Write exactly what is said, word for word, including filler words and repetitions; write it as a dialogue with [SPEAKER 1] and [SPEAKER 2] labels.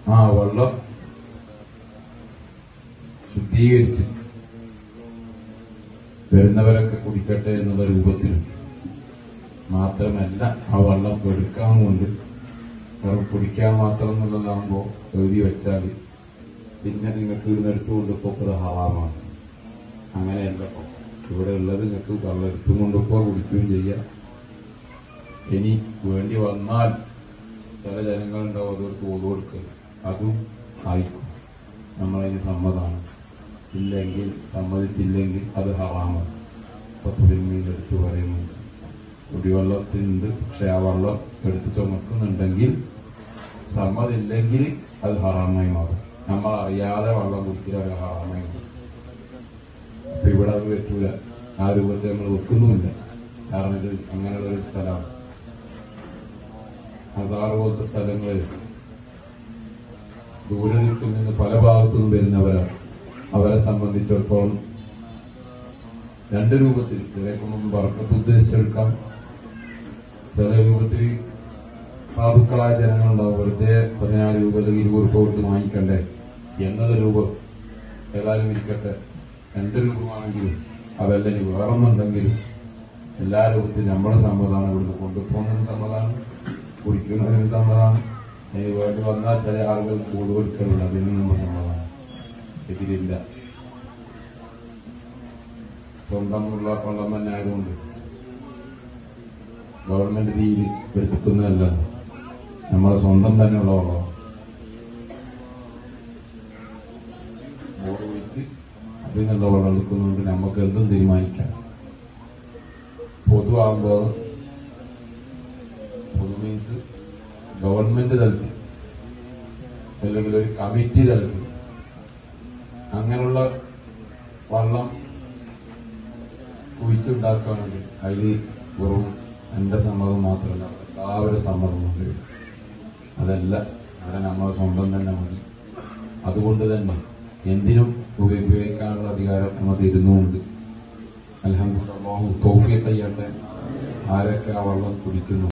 [SPEAKER 1] ആ വെള്ളം ശുദ്ധീകരിച്ച് വരുന്നവരൊക്കെ കുടിക്കട്ടെ എന്നുള്ള രൂപത്തിൽ മാത്രമല്ല ആ വെള്ളം എടുക്കാൻ കൊണ്ട് കുടിക്കാൻ മാത്രം എന്നുള്ളതാകുമ്പോ എഴുതി വെച്ചാൽ പിന്നെ നിങ്ങൾക്ക് ഇതിനെടുത്തു കൊണ്ടുപോയത് ഹറാമാണ്. അങ്ങനെയല്ല. ഇവിടെ ഉള്ളത് നിങ്ങൾക്ക് വെള്ളം എടുത്തും കൊണ്ടുപോ കുടിക്കുകയും ചെയ്യാം. ഇനി വേണ്ടി വന്നാൽ ചില ജനങ്ങളുണ്ടാവും അതൊരു തോത് കൊടുക്കുക, അതും ആയിക്കും. നമ്മളതിന് സമ്മതമാണ്. ഇല്ലെങ്കിൽ സമ്മതിച്ചില്ലെങ്കിൽ അത് ഹറാമാണ്. ഇപ്പൊ തുലിമയിൽ എടുത്തു പറയുന്നുണ്ട് കുടിവെള്ളത്തിനുണ്ട്, പക്ഷെ ആ വെള്ളം എടുത്ത് ചുമക്കുന്നുണ്ടെങ്കിൽ സമ്മതില്ലെങ്കിൽ അത് ഹറാമായി മാറും. നമ്മൾ അറിയാതെ വെള്ളം കുടിക്കുക അത് ഹറാമായി മാറും. അപ്പൊ ഇവിടെ അത് പറ്റൂല. ആ രൂപത്തിൽ നമ്മൾ വെക്കുന്നുമില്ല. കാരണം ഇത് അങ്ങനെയുള്ള ഒരു സ്ഥലമാണ്. ഹസാറ് പോലത്തെ സ്ഥലങ്ങളിൽ ദൂരെ ദിക്കിൽ നിന്ന് പല ഭാഗത്തുനിന്നും വരുന്നവരാണ്. അവരെ സംബന്ധിച്ചിടത്തോളം രണ്ട് രൂപത്തിൽ ചിലക്കൊന്നും ബർക്കത്ത് ഉദ്ദേശിച്ചെടുക്കാം. ചില രൂപത്തിൽ സാധുക്കളായ ജനങ്ങളുണ്ടാവും. വെറുതെ പതിനാല് രൂപ അല്ലെങ്കിൽ ഇരുപത് രൂപ കൊടുത്ത് വാങ്ങിക്കണ്ടേ എന്നുള്ള രൂപം ഏതായാലും ഇരിക്കട്ടെ. രണ്ട് രൂപമാണെങ്കിലും അതല്ലെങ്കിൽ വേറൊന്നുണ്ടെങ്കിലും എല്ലാ രൂപത്തിലും നമ്മുടെ സമ്മതമാണ്. ഇവിടുന്ന് കൊണ്ടുപോകുന്നതിന് സമ്മതമാണ്, കുടിക്കുന്നതിന് സമ്മതമാണ്. ഇനി വേണ്ടി വന്നാൽ ചില ആളുകൾ കൂട് കൊടുക്കലുണ്ട്, അതിനും നമ്മുടെ സമ്മതമാണ്. എതിരില്ല. സ്വന്തമുള്ള വെള്ളം തന്നെ ആയതുകൊണ്ട് ഗവൺമെന്റ് തീയിൽ എടുക്കുന്നതല്ല, നമ്മളെ സ്വന്തം തന്നെയുള്ള വെള്ളം ബോർഡ് വെച്ച് അതിനുള്ള വെള്ളം എടുക്കുന്നുണ്ട്. നമുക്ക് എന്തും തീരുമാനിക്കാം. പൊതുവാകുമ്പോൾ പൊതു മീൻസ് ഗവൺമെന്റ് തലത്തിൽ അല്ലെങ്കിൽ ഒരു കമ്മിറ്റി തലത്തിൽ അങ്ങനെയുള്ള വെള്ളം കുഴിച്ചുണ്ടാക്കുകയാണെങ്കിൽ അതിൽ വെറും എന്റെ സമ്മതം മാത്രമല്ല, എല്ലാവരുടെ സമ്മതമുണ്ട്. അതല്ല, അവിടെ നമ്മളെ സ്വന്തം തന്നെ മതി. അതുകൊണ്ട് തന്നെ എന്തിനും ഉപയോഗിക്കാനുള്ള അധികാരം നമ്മൾ തരുന്നുമുണ്ട്. അൽഹംദുലില്ലാഹ് തൗഫീഖ് ചെയ്യട്ടെ ആരൊക്കെ ആ വെള്ളം കുടിക്കുന്നു.